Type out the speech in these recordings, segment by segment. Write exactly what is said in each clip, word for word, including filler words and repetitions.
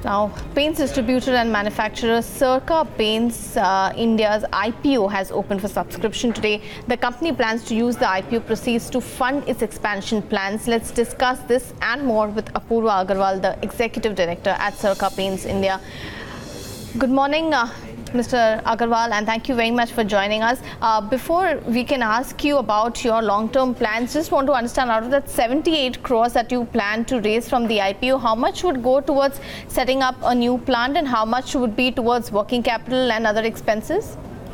Now, paints distributor and manufacturer Sirca Paints uh, India's I P O has opened for subscription today. The company plans to use the I P O proceeds to fund its expansion plans. Let's discuss this and more with Apoorva Agarwal, the Executive Director at Sirca Paints India. Good morning, uh, Mister Agarwal, and thank you very much for joining us. Uh, before we can ask you about your long-term plans, just want to understand, out of that seventy-eight crores that you plan to raise from the I P O, how much would go towards setting up a new plant and how much would be towards working capital and other expenses?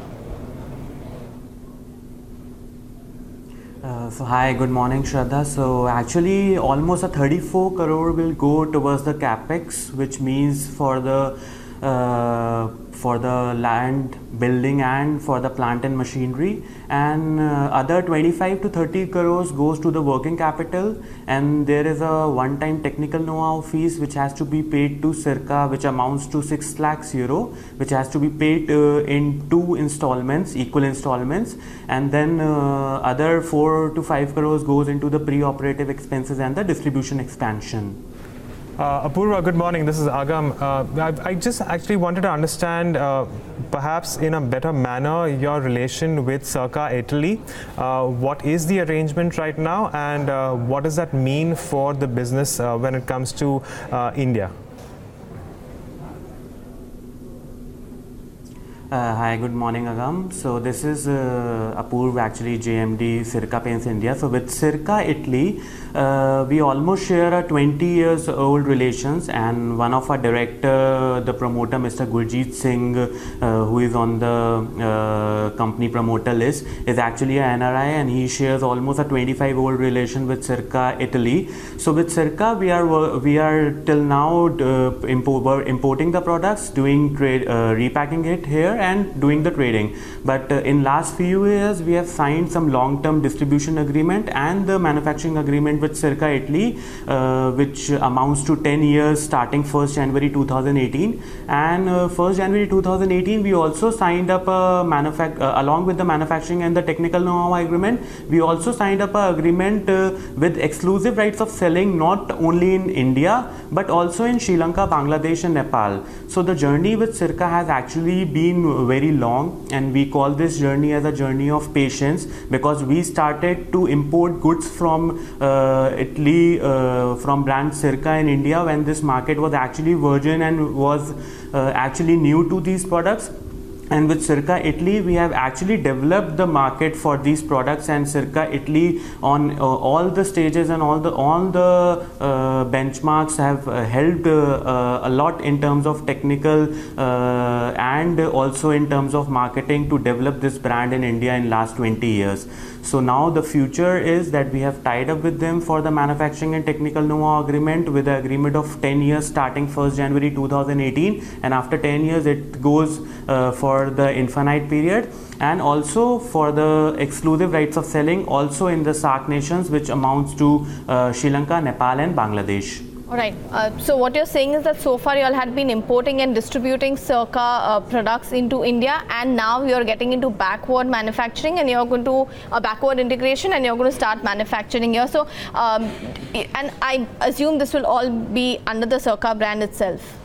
Uh, so hi, good morning, Shraddha. So actually almost a thirty-four crore will go towards the capex, which means for the uh, for the land building and for the plant and machinery, and uh, other twenty-five to thirty crores goes to the working capital, and there is a one-time technical know-how fees which has to be paid to Sirca, which amounts to six lakhs euro, which has to be paid uh, in two installments, equal installments, and then uh, other four to five crores goes into the pre-operative expenses and the distribution expansion. Uh, Apoorva, good morning. This is Agam. Uh, I, I just actually wanted to understand, uh, perhaps in a better manner, your relation with Sirca Italy. Uh, what is the arrangement right now, and uh, what does that mean for the business uh, when it comes to uh, India? Uh, hi, good morning, Agam. So this is uh, Apoorva, actually J M D Sirca Paints India. So with Sirca Italy, uh, we almost share a twenty years old relations, and one of our director, the promoter, Mister Gurjeet Singh, uh, who is on the uh, company promoter list, is actually an N R I, and he shares almost a twenty-five old relation with Sirca Italy. So with Sirca, we are we are till now uh, import, importing the products, doing trade, uh, repacking it here, and doing the trading. But uh, in last few years we have signed some long-term distribution agreement and the manufacturing agreement with Sirca Italy, uh, which amounts to ten years starting first January two thousand eighteen, and uh, first January two thousand eighteen we also signed up a manufact uh, along with the manufacturing and the technical know-how agreement, we also signed up an agreement uh, with exclusive rights of selling not only in India but also in Sri Lanka, Bangladesh and Nepal. So the journey with Sirca has actually been very long, and we call this journey as a journey of patience, because we started to import goods from uh, Italy uh, from brand Sirca in India when this market was actually virgin and was uh, actually new to these products. And with Sirca Italy, we have actually developed the market for these products, and Sirca Italy on uh, all the stages and all the all the uh, benchmarks have uh, helped uh, uh, a lot in terms of technical uh, and also in terms of marketing to develop this brand in India in last twenty years. So now the future is that we have tied up with them for the manufacturing and technical know-how agreement with an agreement of ten years starting first January two thousand eighteen, and after ten years it goes uh, for the infinite period, and also for the exclusive rights of selling also in the SAARC nations, which amounts to uh, Sri Lanka, Nepal and Bangladesh. All right. Uh, so what you're saying is that so far you all had been importing and distributing Sirca uh, products into India, and now you're getting into backward manufacturing, and you're going to uh, backward integration, and you're going to start manufacturing here. So, um, and I assume this will all be under the Sirca brand itself.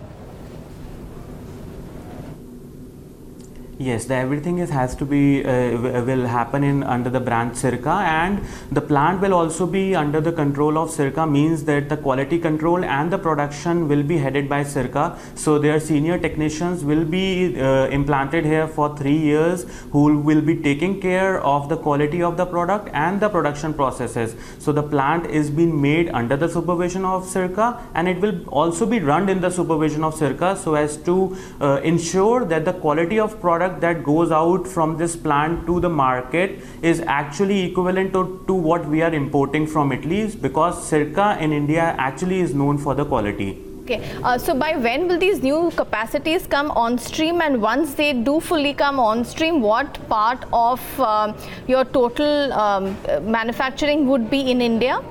Yes, the everything is has to be uh, will happen in under the brand Sirca, and the plant will also be under the control of Sirca, means that the quality control and the production will be headed by Sirca. So their senior technicians will be uh, implanted here for three years, who will be taking care of the quality of the product and the production processes. So the plant is being made under the supervision of Sirca, and it will also be run in the supervision of Sirca, so as to uh, ensure that the quality of product that goes out from this plant to the market is actually equivalent to, to what we are importing from Italy, because Sirca in India actually is known for the quality. Okay, uh, so by when will these new capacities come on stream, and once they do fully come on stream, what part of um, your total um, manufacturing would be in India?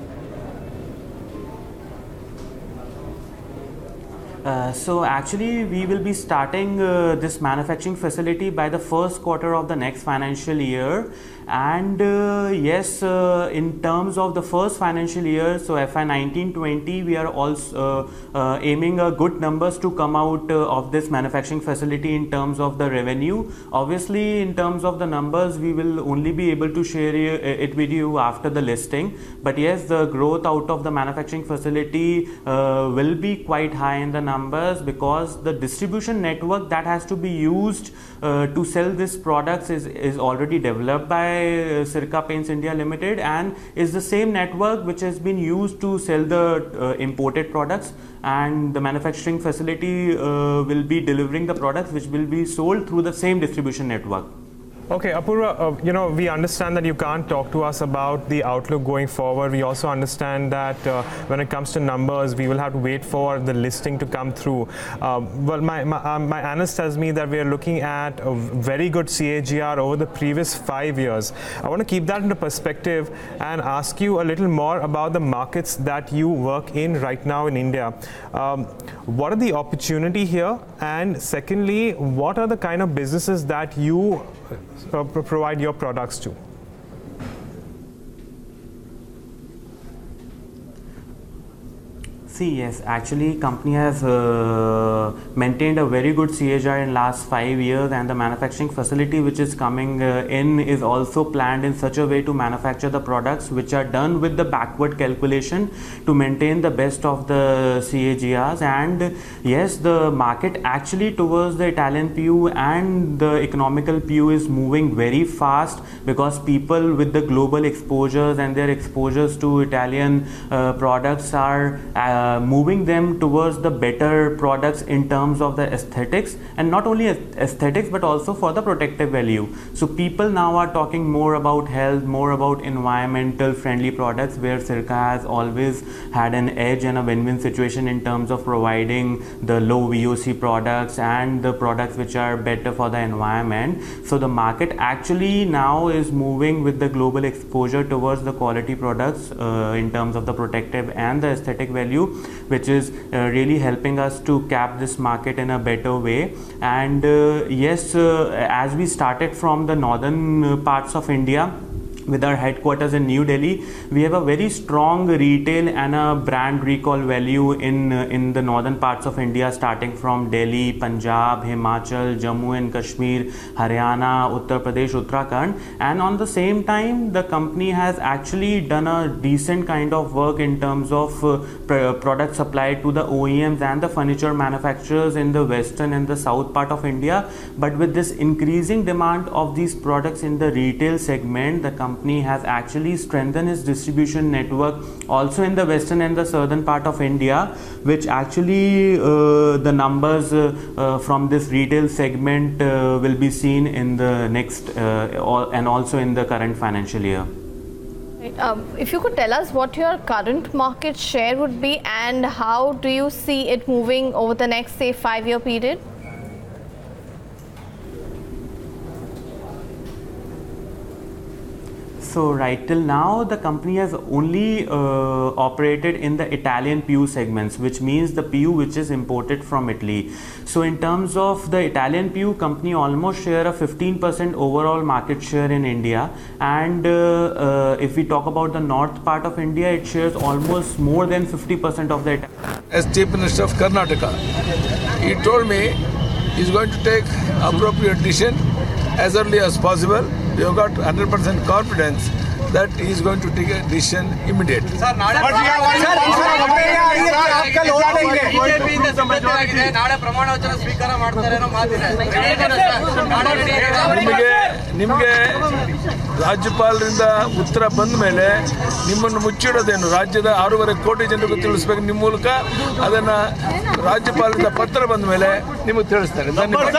Uh, so actually we will be starting uh, this manufacturing facility by the first quarter of the next financial year, And uh, yes, uh, in terms of the first financial year, so F Y nineteen twenty, we are also uh, uh, aiming a good numbers to come out uh, of this manufacturing facility in terms of the revenue. Obviously, in terms of the numbers, we will only be able to share it with you after the listing. But yes, the growth out of the manufacturing facility uh, will be quite high in the numbers, because the distribution network that has to be used uh, to sell these products is, is already developed by uh, Sirca Paints India Limited, and is the same network which has been used to sell the uh, imported products, and the manufacturing facility uh, will be delivering the products which will be sold through the same distribution network. Okay, Apoorva, uh, you know, we understand that you can't talk to us about the outlook going forward. We also understand that uh, when it comes to numbers, we will have to wait for the listing to come through. Uh, well, my, my, uh, my analyst tells me that we are looking at a very good C A G R over the previous five years. I want to keep that into perspective and ask you a little more about the markets that you work in right now in India. Um, what are the opportunity here? And secondly, what are the kind of businesses that you Uh, provide your products to? See, yes, actually company has uh, maintained a very good C A G R in last five years, and the manufacturing facility which is coming uh, in is also planned in such a way to manufacture the products which are done with the backward calculation to maintain the best of the C A G Rs. And yes, the market actually towards the Italian P U and the economical P U is moving very fast, because people with the global exposures and their exposures to Italian uh, products are uh, Uh, moving them towards the better products in terms of the aesthetics, and not only aesthetics but also for the protective value. So people now are talking more about health, more about environmental friendly products, where Sirca has always had an edge and a win-win situation in terms of providing the low V O C products and the products which are better for the environment. So the market actually now is moving with the global exposure towards the quality products uh, in terms of the protective and the aesthetic value, which is uh, really helping us to cap this market in a better way. And uh, yes, uh, as we started from the northern uh, parts of India, with our headquarters in New Delhi, we have a very strong retail and a brand recall value in uh, in the northern parts of India, starting from Delhi, Punjab, Himachal, Jammu and Kashmir, Haryana, Uttar Pradesh, Uttarakhand. And on the same time, the company has actually done a decent kind of work in terms of uh, pr product supply to the O E Ms and the furniture manufacturers in the western and the south part of India. But with this increasing demand of these products in the retail segment, the company company has actually strengthened its distribution network also in the western and the southern part of India, which actually uh, the numbers uh, uh, from this retail segment uh, will be seen in the next uh, and also in the current financial year. Um, if you could tell us what your current market share would be, and how do you see it moving over the next, say, five-year period? So right till now, the company has only uh, operated in the Italian P U segments, which means the P U which is imported from Italy. So in terms of the Italian P U, company almost share a fifteen percent overall market share in India. And uh, uh, if we talk about the north part of India, it shares almost more than fifty percent of the. As Chief Minister of Karnataka, he told me he's going to take appropriate decision as early as possible. We have got one hundred percent confidence that he is going to take a decision immediately. ನಿಮಗೆ ನಿಮಗೆ ರಾಜ್ಯಪಾಲರಿಂದ ಉತ್ತರ ಬಂದ ಮೇಲೆ ನಿಮ್ಮನ್ನು ಮುಚ್ಚಿಡೋದೇನು, ರಾಜ್ಯದ ಆರೂವರೆ ಕೋಟಿ ಜನರಿಗೆ ತಿಳಿಸಬೇಕು. ನಿಮ್ಮ ಮೂಲಕ ಅದನ್ನ ರಾಜ್ಯಪಾಲರಿಂದ ಪತ್ರ ಬಂದ ಮೇಲೆ ನಿಮಗೆ ತಿಳಿಸ್ತಾರೆ.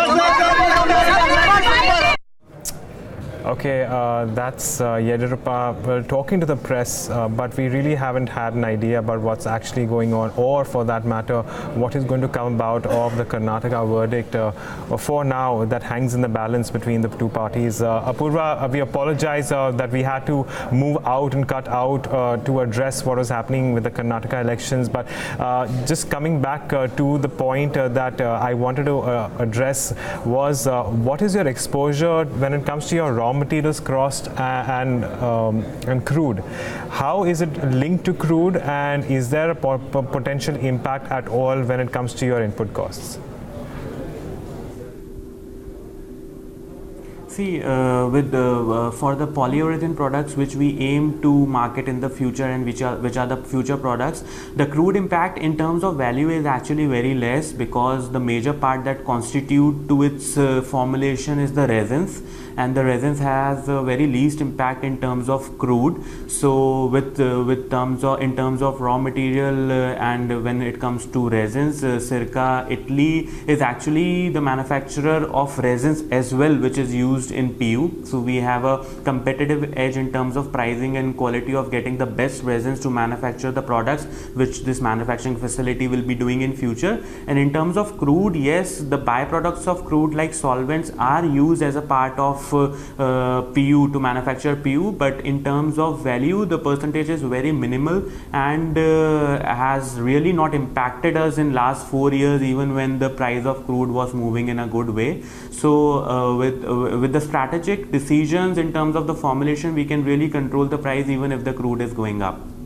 Okay, uh, that's uh, Yediyurappa well, talking to the press, uh, but we really haven't had an idea about what's actually going on, or for that matter, what is going to come about of the Karnataka verdict. Uh, for now, that hangs in the balance between the two parties. Uh, Apoorva, uh, we apologize uh, that we had to move out and cut out uh, to address what was happening with the Karnataka elections, but uh, just coming back uh, to the point uh, that uh, I wanted to uh, address was uh, what is your exposure when it comes to your raw materials cost and um, and crude. How is it linked to crude, and is there a po potential impact at all when it comes to your input costs? See, uh, with uh, uh, for the polyurethane products which we aim to market in the future, and which are which are the future products, the crude impact in terms of value is actually very less, because the major part that constitute to its uh, formulation is the resins, and the resins has a very least impact in terms of crude. So with uh, with terms of in terms of raw material, uh, and when it comes to resins, uh, Sirca Italy is actually the manufacturer of resins as well, which is used in P U. So we have a competitive edge in terms of pricing and quality of getting the best resins to manufacture the products which this manufacturing facility will be doing in future. And in terms of crude, yes, the byproducts of crude like solvents are used as a part of uh, uh, P U to manufacture P U, but in terms of value the percentage is very minimal, and uh, has really not impacted us in last four years, even when the price of crude was moving in a good way. So uh, with uh, with the strategic decisions in terms of the formulation, we can really control the price even if the crude is going up.